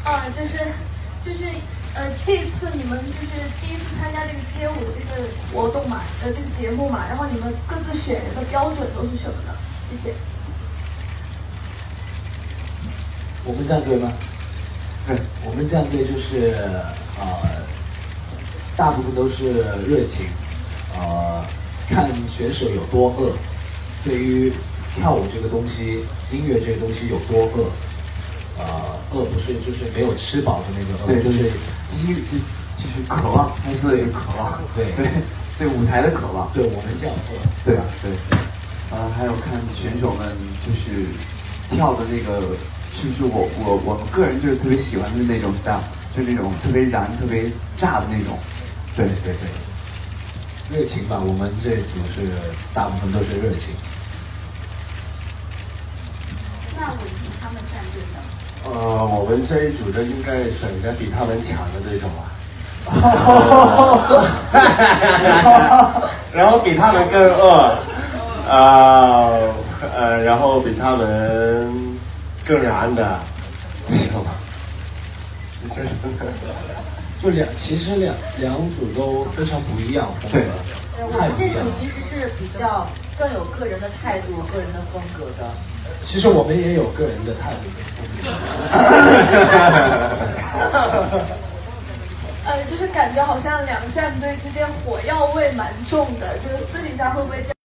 这一次你们就是第一次参加这个街舞的这个活动嘛，这个节目嘛，然后你们各自选人的标准都是什么呢？谢谢。 我们战队吗？对，我们战队就是大部分都是热情，看选手有多饿，对于跳舞这个东西、音乐这个东西有多饿。饿不是就是没有吃饱的那个饿， 对， 就是就是渴望，他说的也是渴望，对舞台的渴望， 对我们这样饿， 对啊，对，还有看选手们就是跳的那个，就是我们个人就是特别喜欢的那种 style， 就是那种特别燃、特别炸的那种，对， 热情吧，我们这组是大部分都是热情。 那我与他们战队呢？ 我们这一组的应该选一个比他们强的对手啊，然后比他们更饿，然后比他们更燃的，是吗？ 其实两组都非常不一样风格。 我们这组其实是比较更有个人的态度、个人的风格的。 其实我们也有个人的态度跟风格。 就是感觉好像两个战队之间火药味蛮重的，就是私底下会不会这样？